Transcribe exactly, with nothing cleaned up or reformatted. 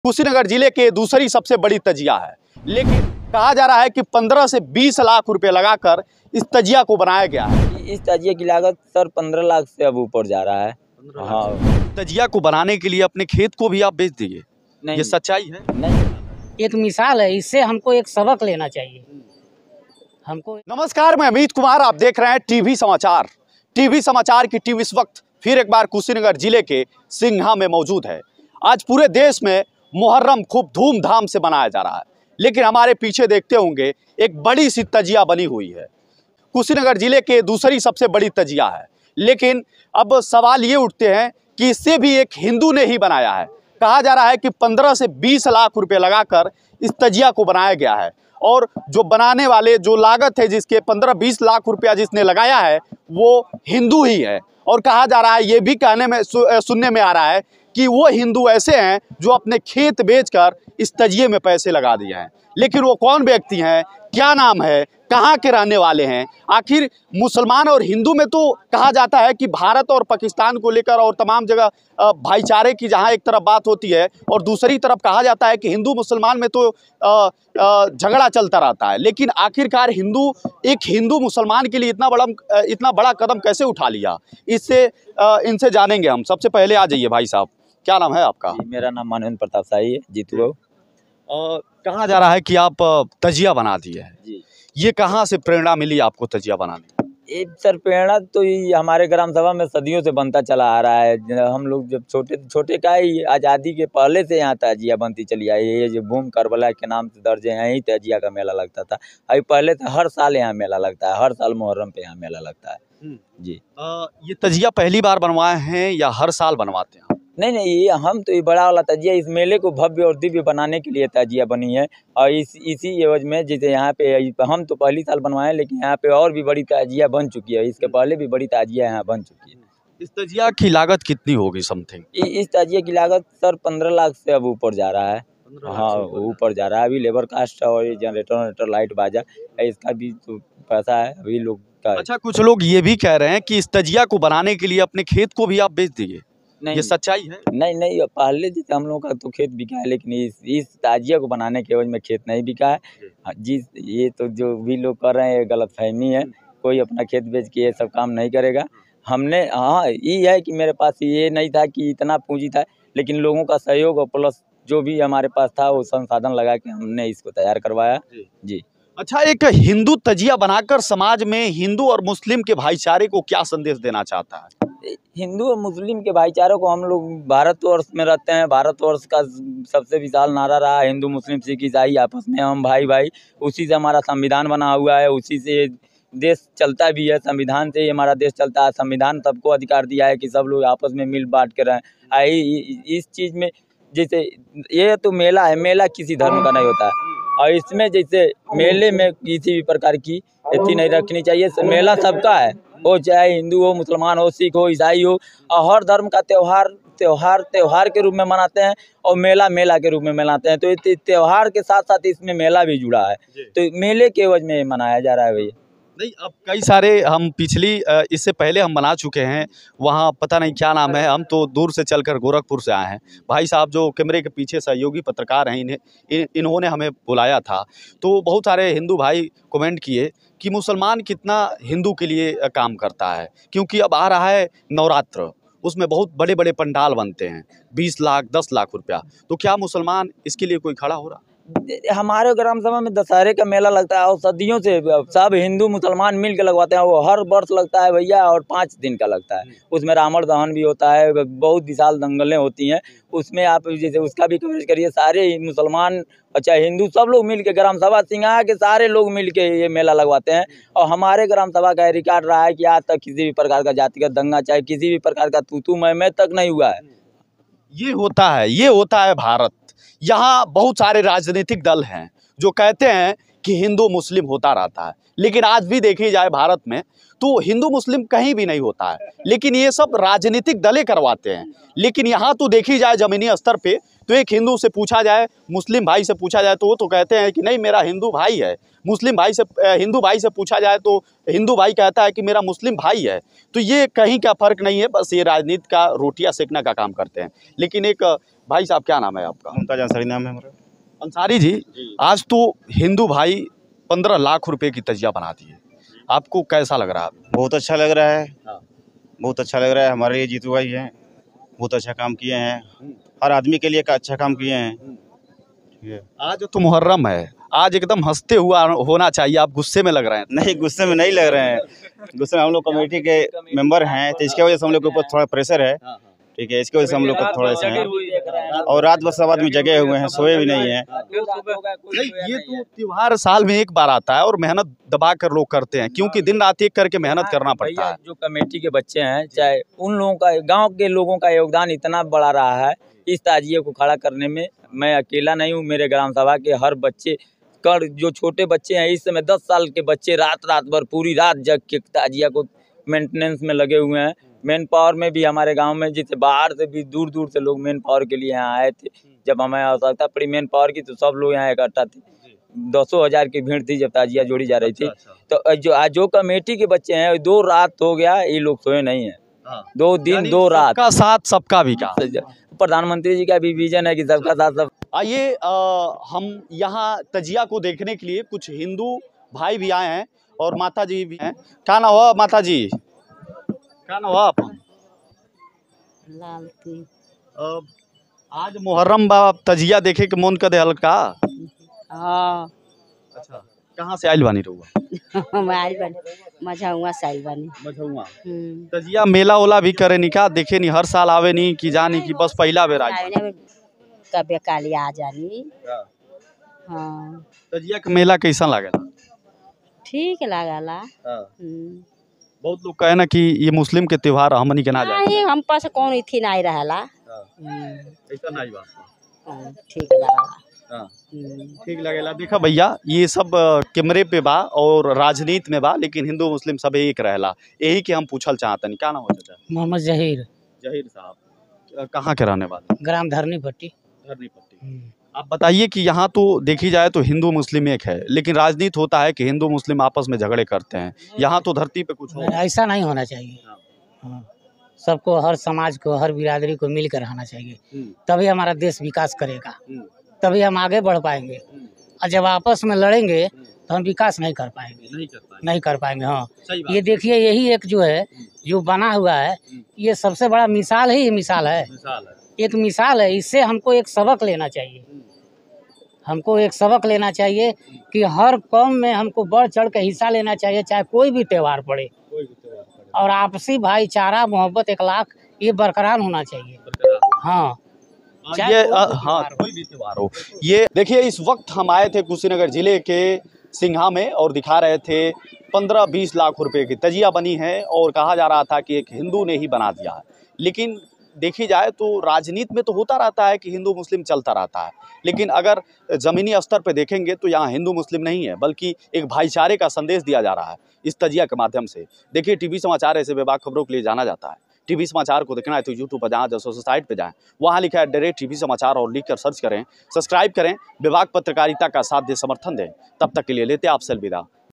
कुशीनगर जिले के दूसरी सबसे बड़ी तजिया है, लेकिन कहा जा रहा है कि पंद्रह से बीस लाख रुपए लगाकर इस तजिया को बनाया गया है। इस तजिया की लागत सर पंद्रह लाख से अब ऊपर जा रहा है। हाँ, तजिया को बनाने के लिए अपने खेत को भी आप बेच दिए, ये सच्चाई है? नहीं, एक मिसाल है, इससे हमको एक सबक लेना चाहिए हमको। नमस्कार, मैं अमित कुमार, आप देख रहे हैं टीवी समाचार। टीवी समाचार की टीम इस वक्त फिर एक बार कुशीनगर जिले के सिंघा में मौजूद है। आज पूरे देश में मुहर्रम खूब धूमधाम से मनाया जा रहा है, लेकिन हमारे पीछे देखते होंगे एक बड़ी सी तजिया बनी हुई है। कुशीनगर जिले के दूसरी सबसे बड़ी तजिया है, लेकिन अब सवाल ये उठते हैं कि इससे भी एक हिंदू ने ही बनाया है। कहा जा रहा है कि पंद्रह से बीस लाख रुपए लगाकर इस तजिया को बनाया गया है, और जो बनाने वाले जो लागत है जिसके पंद्रह बीस लाख रुपया जिसने लगाया है वो हिंदू ही है। और कहा जा रहा है, ये भी कहने में सु, सुनने में आ रहा है कि वो हिंदू ऐसे हैं जो अपने खेत बेचकर इस तजिए में पैसे लगा दिए हैं। लेकिन वो कौन व्यक्ति हैं, क्या नाम है, कहाँ के रहने वाले हैं? आखिर मुसलमान और हिंदू में तो कहा जाता है कि भारत और पाकिस्तान को लेकर और तमाम जगह भाईचारे की जहाँ एक तरफ बात होती है और दूसरी तरफ कहा जाता है कि हिंदू मुसलमान में तो झगड़ा चलता रहता है। लेकिन आखिरकार हिंदू एक हिंदू मुसलमान के लिए इतना बड़ा इतना बड़ा कदम कैसे उठा लिया, इससे इनसे जानेंगे हम। सबसे पहले आ जाइए भाई साहब, क्या नाम है आपका? मेरा नाम मानवेंद्र प्रताप शाही है, जीतू बाबू। कहा जा रहा है कि आप तजिया बना दिए हैं, जी। ये कहाँ से प्रेरणा मिली आपको तजिया बनाने? ये सर प्रेरणा तो ये हमारे ग्राम सभा में सदियों से बनता चला आ रहा है। हम लोग जब छोटे छोटे का ही आज़ादी के पहले से यहाँ तजिया बनती चली आई है। ये जो भूम करबला के नाम से दर्ज है, यहीं तजिया का मेला लगता था। अभी पहले से हर साल यहाँ मेला लगता है, हर साल मुहर्रम पे यहाँ मेला लगता है। जी। आ, ये तजिया पहली बार बनवाए हैं या हर साल बनवाते हैं? नहीं नहीं, ये हम तो ये बड़ा वाला तजिया, इस मेले को भव्य और दिव्य बनाने के लिए तजिया बनी है। और इस इसी एवज में जैसे यहाँ पे हम तो पहली साल बनवाए, लेकिन यहाँ पे और भी बड़ी तजिया बन चुकी है। इसके पहले भी बड़ी तजिया यहाँ बन चुकी है। इस तजिया की लागत कितनी होगी समथिंग? इस तजिया की लागत सर पंद्रह लाख से अब ऊपर जा रहा है। हाँ, ऊपर जा रहा है। अभी लेबर कास्ट और ये जनरेटर वनरेटर लाइट बाजा इसका भी तो पैसा है अभी लोग का। अच्छा, कुछ लोग ये भी कह रहे हैं कि इस तजिया को बनाने के लिए अपने खेत को भी आप बेच दिए, ये सच्चाई है? नहीं नहीं, पहले जैसे हम लोगों का तो खेत बिका है, लेकिन इस इस ताजिया को बनाने के एवज में खेत नहीं बिका है। जी, ये तो जो भी लोग कर रहे हैं ये गलतफहमी है। कोई अपना खेत बेच के ये सब काम नहीं करेगा। हमने हाँ, ये है कि मेरे पास ये नहीं था कि इतना पूंजी था, लेकिन लोगों का सहयोग और प्लस जो भी हमारे पास था वो संसाधन लगा के हमने इसको तैयार करवाया। जी। अच्छा, एक हिंदू तजिया बनाकर समाज में हिंदू और मुस्लिम के भाईचारे को क्या संदेश देना चाहता है? हिंदू और मुस्लिम के भाईचारे को, हम लोग भारतवर्ष में रहते हैं, भारतवर्ष का सबसे विशाल नारा रहा है हिंदू मुस्लिम सिख ईसाई आपस में हम भाई भाई। उसी से हमारा संविधान बना हुआ है, उसी से देश चलता भी है। संविधान से ही हमारा देश चलता है। संविधान सबको अधिकार दिया है कि सब लोग आपस में मिल बांट के रहें। इस चीज़ में जैसे ये तो मेला है, मेला किसी धर्म का नहीं होता है, और इसमें जैसे मेले में किसी भी प्रकार की एथी नहीं रखनी चाहिए। मेला सबका है, हो चाहे हिंदू हो, मुसलमान हो, सिख हो, ईसाई हो, और हर धर्म का त्यौहार त्यौहार त्यौहार के रूप में मनाते हैं और मेला मेला के रूप में मनाते हैं। तो त्यौहार के साथ साथ इसमें मेला भी जुड़ा है, तो मेले के एवज में मनाया जा रहा है भैया। नहीं, अब कई सारे हम पिछली इससे पहले हम बना चुके हैं, वहाँ पता नहीं क्या नाम है, हम तो दूर से चलकर गोरखपुर से आए हैं। भाई साहब जो कैमरे के पीछे सहयोगी पत्रकार हैं, इन्हें इन, इन्होंने हमें बुलाया था, तो बहुत सारे हिंदू भाई कमेंट किए कि मुसलमान कितना हिंदू के लिए काम करता है, क्योंकि अब आ रहा है नवरात्र, उसमें बहुत बड़े बड़े पंडाल बनते हैं, बीस लाख दस लाख रुपया, तो क्या मुसलमान इसके लिए कोई खड़ा हो रहा? हमारे ग्राम सभा में दशहरे का मेला लगता है और सदियों से सब हिंदू मुसलमान मिल के लगवाते हैं। वो हर वर्ष लगता है भैया, और पाँच दिन का लगता है। उसमें रावण दहन भी होता है, बहुत विशाल दंगलें होती हैं उसमें। आप जैसे उसका भी कवरेज करिए। सारे मुसलमान अच्छा हिंदू सब लोग मिल के, ग्राम सभा सिंघा के सारे लोग मिल के ये मेला लगवाते हैं। और हमारे ग्राम सभा का रिकॉर्ड रहा है कि आज तक किसी भी प्रकार का जातिगत दंगा, चाहे किसी भी प्रकार का तू तू मैं मैं तक नहीं हुआ है। ये होता है, ये होता है भारत। यहाँ बहुत सारे राजनीतिक दल हैं जो कहते हैं कि हिंदू मुस्लिम होता रहता है, लेकिन आज भी देखी जाए भारत में तो हिंदू मुस्लिम कहीं भी नहीं होता है, लेकिन ये सब राजनीतिक दलें करवाते हैं। लेकिन यहाँ तो देखी जाए जमीनी स्तर पे, तो एक हिंदू से पूछा जाए, मुस्लिम भाई से पूछा जाए तो वो तो कहते हैं कि नहीं मेरा हिंदू भाई है। मुस्लिम भाई से हिंदू भाई से पूछा जाए तो हिंदू भाई कहता है कि मेरा मुस्लिम भाई है। तो ये कहीं का फ़र्क नहीं है, बस ये राजनीति का रोटियां सेकने का काम करते हैं। लेकिन एक भाई साहब क्या नाम है आपका? मुमताज अंसारी नाम है हमारा। अंसारी जी, आज तो हिंदू भाई पंद्रह लाख रुपए की तजिया बना दी है, आपको कैसा लग रहा है? बहुत अच्छा लग रहा है, हाँ। बहुत अच्छा लग रहा है। हमारे लिए जीतू भाई हैं, बहुत अच्छा काम किए हैं, हर आदमी के लिए का अच्छा काम किए हैं। ठीक है। आज तो मुहर्रम है, आज एकदम हंसते हुआ होना चाहिए, आप गुस्से में लग रहे हैं। नहीं, गुस्से में नहीं लग रहे हैं, गुस्से में हम लोग कमेटी के मेंबर हैं, तो इसके वजह से हम लोग के ऊपर थोड़ा प्रेशर है। ठीक है, इसकी वजह से हम लोग को थोड़ा सा है, और रात भर सब आदमी जगे हुए हैं, सोए भी नहीं है। नहीं, ये तो त्योहार साल में एक बार आता है और मेहनत दबा कर लोग करते हैं, क्योंकि दिन रात एक करके मेहनत करना पड़ता है। जो कमेटी के बच्चे हैं, चाहे उन लोगों का, गांव के लोगों का योगदान इतना बड़ा रहा है इस ताजिए को खड़ा करने में। मैं अकेला नहीं हूँ, मेरे ग्राम सभा के हर बच्चे कर, जो छोटे बच्चे हैं इस समय दस साल के बच्चे रात रात भर पूरी रात जग के ताजिया को मेंटेनेंस में लगे हुए हैं। मेन पावर में भी हमारे गांव में जिसे बाहर से भी दूर दूर से लोग मेन पावर के लिए यहाँ आए थे। जब हमें आवश्यकता पड़ी मेन पावर की तो सब लोग यहाँ इकट्ठा थे। दसों हजार की भीड़ थी जब ताजिया जोड़ी जा रही थी। तो जो आज जो कमेटी के बच्चे हैं, दो रात हो गया ये लोग सोए नहीं है, दो दिन दो रात। सबका साथ सबका विकास। प्रधानमंत्री जी का भी विजन है कि सबका साथ सब। आइए हम यहाँ तजिया को देखने के लिए कुछ हिंदू भाई भी आए हैं और माता जी भी हैं। क्या ना हुआ माता जी, क्या ना हुआ आप? लालती आज मुहर्रम बा, तजिया देखे के मन कर हल्का। हाँ। अच्छा, कहाँ से आइल बानी रहुआ? हम आइल बानी मझौआ से आइल बानी। मझौआ। हम्म। तजिया मेला ओला भी करे नी का? देखे नी हर साल आवे नी कि जानी कि बस पहला बेर आई? आइने में कभी काली आ जानी। हाँ। तजिया के मेला कैसा लागेला? ठीक लागला। हाँ। हम्म। बहुत लोग कहे ना कि ये मुस्लिम के त्योहार हमनी के ना जाए। नहीं, हम पास कौन इथी नहीं रहला। हाँ। हम्म। ऐसा नहीं बात। हाँ, ठीक लागला। हाँ। हम्म। ठीक लगेला। देखा भैया, ये सब अ, कैमरे पे बा और राजनीति में बा, लेकिन हिंदू मुस्लिम सब एक रहेला। यही के हम पूछल चाहतनी। क्या नाम हो चाचा? मोहम्मद जहीर, जहीर साहब, अ, कहाँ के रहने वाले? ग्राम धरनी पट्टी। धरनी पट्टी। आप बताइए कि यहाँ तो देखी जाए तो हिंदू मुस्लिम एक है, लेकिन राजनीति होता है कि हिंदू मुस्लिम आपस में झगड़े करते हैं। यहाँ तो धरती पे कुछ हो। ऐसा नहीं होना चाहिए। हाँ, सबको, हर समाज को, हर बिरादरी को मिलकर रहना चाहिए, तभी हमारा देश विकास करेगा, तभी हम आगे बढ़ पाएंगे। और जब आपस में लड़ेंगे तो हम विकास नहीं कर पाएंगे, नहीं कर पाएंगे। नहीं कर पाएंगे। हाँ, सही बात। ये देखिए, यही एक जो है जो बना हुआ है, ये सबसे बड़ा मिसाल ही मिसाल है, मिसाल है। एक मिसाल है। इससे हमको एक सबक लेना चाहिए, हमको एक सबक लेना चाहिए कि हर कौम में हमको बढ़ चढ़ के हिस्सा लेना चाहिए, चाहे कोई भी त्योहार पड़े, कोई भी त्योहार पड़े। और आपसी भाईचारा, मोहब्बत, इखलाक ये बरकरार होना चाहिए। हाँ, चाहे ये कोई अ, भी हाँ, त्योहार हो। कोई भी त्योहार हो। ये देखिए, इस वक्त हम आए थे कुशीनगर जिले के सिंघा में और दिखा रहे थे पंद्रह बीस लाख रुपए की तजिया बनी है और कहा जा रहा था कि एक हिंदू ने ही बना दिया है। लेकिन देखी जाए तो राजनीति में तो होता रहता है कि हिंदू मुस्लिम चलता रहता है, लेकिन अगर ज़मीनी स्तर पर देखेंगे तो यहाँ हिंदू मुस्लिम नहीं है, बल्कि एक भाईचारे का संदेश दिया जा रहा है इस तजिया के माध्यम से। देखिए, टीवी समाचार ऐसे बेबाक खबरों के लिए जाना जाता है। टीवी समाचार को देखना है तो यूट्यूब पर जाएं, जैसे साइट पर जाएं, वहाँ लिखा है डायरेक्ट टीवी समाचार और लिख कर सर्च करें, सब्सक्राइब करें, विभाग पत्रकारिता का साथ दे, समर्थन दें। तब तक के लिए लेते हैं आपसे अलविदा।